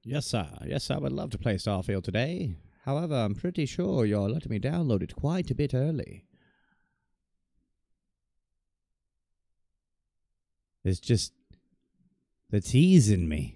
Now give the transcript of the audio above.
Yes, sir. Yes, I would love to play Starfield today. However, I'm pretty sure you're letting me download it quite a bit early. It's just the tease in me.